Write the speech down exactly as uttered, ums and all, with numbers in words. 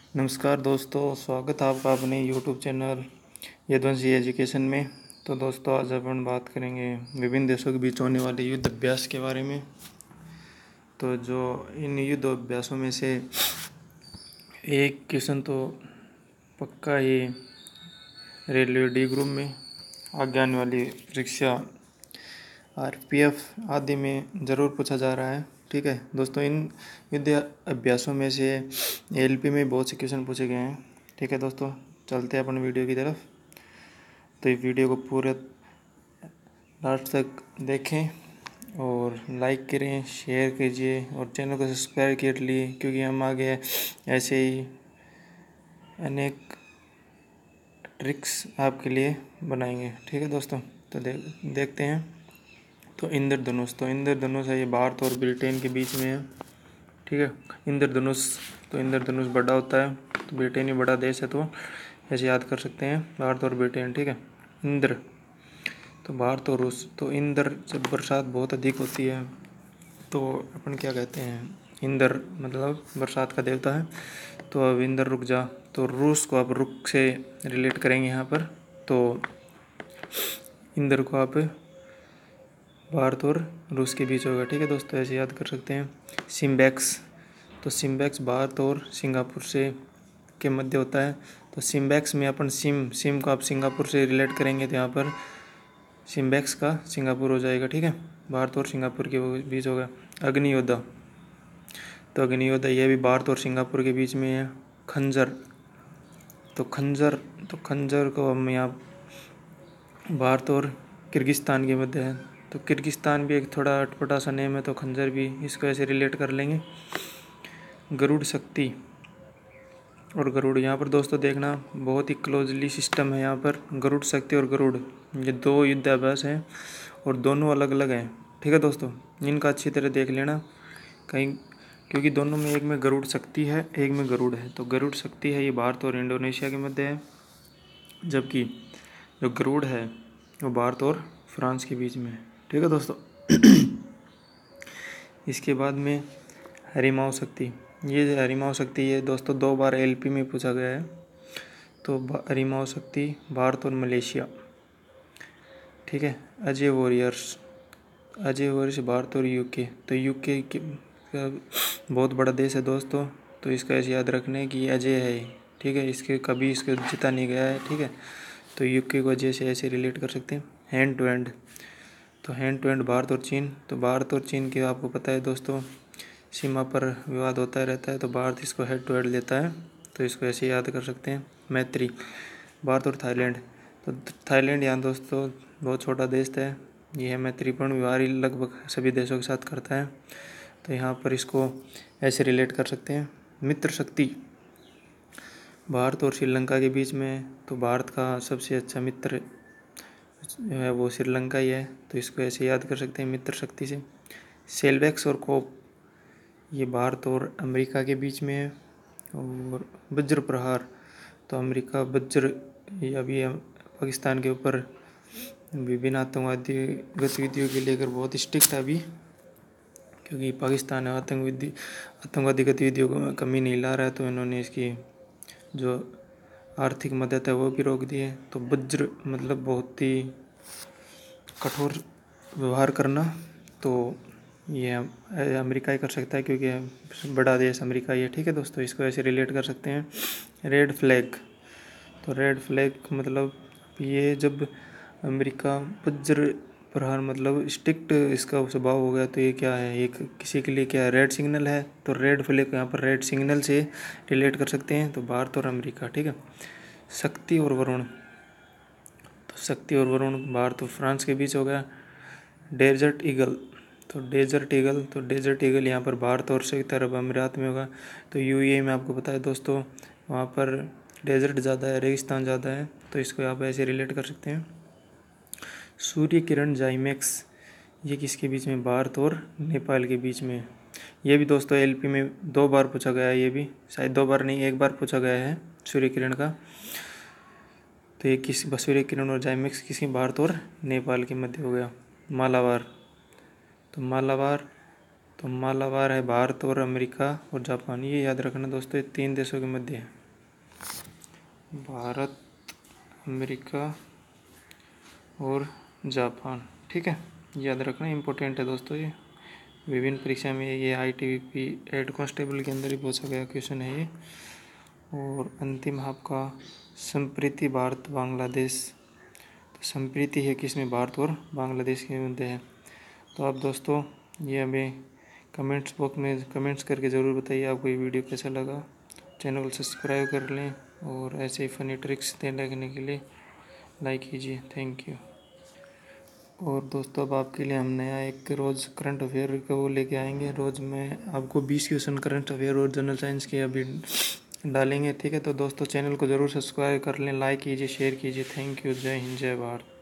नमस्कार दोस्तों, स्वागत है आपका अपने यूट्यूब चैनल यदुवंशी एजुकेशन में। तो दोस्तों, आज अपन बात करेंगे विभिन्न देशों के बीच होने वाले युद्ध अभ्यास के बारे में। तो जो इन युद्ध अभ्यासों में से एक क्वेश्चन तो पक्का ही रेलवे डी ग्रुप में आगे आने वाली परीक्षा आरपीएफ आदि में ज़रूर पूछा जा रहा है। ठीक है दोस्तों, इन युद्ध अभ्यासों में से एलपी में बहुत से क्वेश्चन पूछे गए हैं। ठीक है दोस्तों, चलते हैं अपन वीडियो की तरफ। तो इस वीडियो को पूरे लास्ट तक देखें और लाइक करें, शेयर कीजिए और चैनल को सब्सक्राइब कर लिए, क्योंकि हम आगे ऐसे ही अनेक ट्रिक्स आपके लिए बनाएंगे। ठीक है दोस्तों, तो दे, देखते हैं। तो इंद्रधनुष तो इंद्रधनुष है, ये भारत और ब्रिटेन के बीच में है। ठीक है, इंद्रधनुष तो इंद्रधनुष बड़ा होता है, तो ब्रिटेन ही बड़ा देश है, तो ऐसे याद कर सकते हैं भारत और ब्रिटेन। ठीक है, इंद्र तो भारत और रूस। तो इंद्र जब बरसात बहुत अधिक होती है तो अपन क्या कहते हैं, इंद्र मतलब बरसात का देवता है। तो अब इंद्र रुक जा, तो रूस को आप रुक से रिलेट करेंगे यहाँ पर। तो इंद्र को आप भारत और रूस के बीच होगा। ठीक है दोस्तों, ऐसे याद कर सकते हैं। सिम्बैक्स तो सिम्बैक्स भारत और सिंगापुर से के मध्य होता है। तो सिम्बैक्स में अपन सिम सिम को आप सिंगापुर से रिलेट करेंगे, तो यहाँ पर सिम्बैक्स का सिंगापुर हो जाएगा। ठीक है, भारत और सिंगापुर के बीच होगा। अग्नियोद्धा तो अग्नियोद्धा यह भी भारत और सिंगापुर के बीच में है। खंजर तो खंजर तो खंजर को हम यहाँ भारत और किर्गिस्तान के मध्य है। तो किर्गिस्तान भी एक थोड़ा अटपटा सा नेम है, तो खंजर भी इसको ऐसे रिलेट कर लेंगे। गरुड़ शक्ति और गरुड़, यहाँ पर दोस्तों देखना बहुत ही क्लोजली सिस्टम है। यहाँ पर गरुड़ शक्ति और गरुड़ ये दो युद्ध अभ्यास हैं और दोनों अलग अलग हैं। ठीक है दोस्तों, इनका अच्छी तरह देख लेना कहीं, क्योंकि दोनों में एक में गरुड़ शक्ति है, एक में गरुड़ है। तो गरुड़ शक्ति है, ये भारत और इंडोनेशिया के मध्य है, जबकि जो गरुड़ है वो भारत और फ्रांस के बीच में है। ठीक है दोस्तों इसके बाद में हरिमाओ शक्ति, ये हरिमाओ शक्ति ये दोस्तों दो बार एलपी में पूछा गया है। तो हरिमाओ शक्ति भारत और मलेशिया। ठीक है, अजय वॉरियर्स अजय वॉरियर्स भारत और यूके। तो यूके के बहुत बड़ा देश है दोस्तों, तो इसका ऐसे याद रखने कि अजय है। ठीक है, इसके कभी इसके जीता नहीं गया है। ठीक है, तो यूके को अजय से ऐसे रिलेट कर सकते हैं। हैंड टू हैंड तो हैंड टू हैंड भारत और चीन। तो भारत और चीन के आपको पता है दोस्तों, सीमा पर विवाद होता रहता है, तो भारत इसको हेड टू हेड लेता है, तो इसको ऐसे याद कर सकते हैं। मैत्री भारत और थाईलैंड। तो थाईलैंड यहाँ दोस्तों बहुत छोटा देश है, यह मैत्रीपूर्ण व्यवहार लगभग सभी देशों के साथ करता है, तो यहाँ पर इसको ऐसे रिलेट कर सकते हैं। मित्र शक्ति भारत और श्रीलंका के बीच में। तो भारत का सबसे अच्छा मित्र जो है वो श्रीलंका ही है, तो इसको ऐसे याद कर सकते हैं मित्र शक्ति से। सेल्वेक्स और कोप ये भारत और अमेरिका के बीच में है। और वज्र प्रहार तो अमेरिका वज्र ये अभी पाकिस्तान के ऊपर विभिन्न आतंकवादी गतिविधियों के लेकर बहुत स्ट्रिक्ट है अभी, क्योंकि पाकिस्तान आतंकवादी आतंकवादी गतिविधियों को कमी नहीं ला रहा है, तो इन्होंने इसकी जो आर्थिक मदद है वो भी रोक दी है। तो वज्र मतलब बहुत ही कठोर व्यवहार करना, तो ये अमेरिका ही कर सकता है, क्योंकि बड़ा देश अमेरिका ही है। ठीक है दोस्तों, इसको ऐसे रिलेट कर सकते हैं। रेड फ्लैग तो रेड फ्लैग मतलब ये जब अमेरिका वज्र प्रहार मतलब स्ट्रिक्ट इसका स्वभाव हो गया, तो ये क्या है, एक किसी के लिए क्या है, रेड सिग्नल है। तो रेड फ्लैग यहाँ पर रेड सिग्नल से रिलेट कर सकते हैं, तो भारत और अमेरिका। ठीक है, शक्ति और वरुण तो शक्ति और वरुण भारत और फ्रांस के बीच हो गया। डेजर्ट ईगल तो डेजर्ट ईगल तो डेजर्ट ईगल यहाँ पर भारत और संयुक्त अरब अमीरात में होगा। तो यूएई में आपको पता है दोस्तों, वहाँ पर डेजर्ट ज़्यादा है, रेगिस्तान ज़्यादा है, तो इसको आप ऐसे रिलेट कर सकते हैं। सूर्य किरण जाइमेक्स ये किसके बीच में, भारत और नेपाल के बीच में। ये भी दोस्तों एलपी में दो बार पूछा गया है, ये भी शायद दो बार नहीं एक बार पूछा गया है सूर्य किरण का। तो ये किस सूर्य किरण और जाइमेक्स किसके, भारत और नेपाल के मध्य हो गया। मालाबार तो मालाबार तो मालाबार है भारत और अमेरिका और जापान। ये याद रखना दोस्तों, ये तीन देशों के मध्य है। भारत, अमेरिका और जापान। ठीक है, याद रखना, इम्पोर्टेंट है दोस्तों ये। विभिन्न परीक्षा में ये I T B P head constable के अंदर ही पूछा गया क्वेश्चन है ये। और अंतिम आपका संप्रीति भारत बांग्लादेश। तो संप्रीति है किसमें, भारत और बांग्लादेश के मध्य है। तो आप दोस्तों ये हमें कमेंट्स बॉक्स में कमेंट्स करके ज़रूर बताइए आपको ये वीडियो कैसा लगा। चैनल को सब्सक्राइब कर लें और ऐसे ही फ़नी ट्रिक्स देखने के लिए लाइक कीजिए। Thank you. और दोस्तों अब आपके लिए हम नया एक रोज़ करंट अफेयर को लेके आएंगे। रोज़ में आपको बीस क्वेश्चन करंट अफेयर और जनरल साइंस के अभी डालेंगे। ठीक है, तो दोस्तों चैनल को ज़रूर सब्सक्राइब कर लें, लाइक कीजिए, शेयर कीजिए। Thank you. जय हिंद, जय भारत।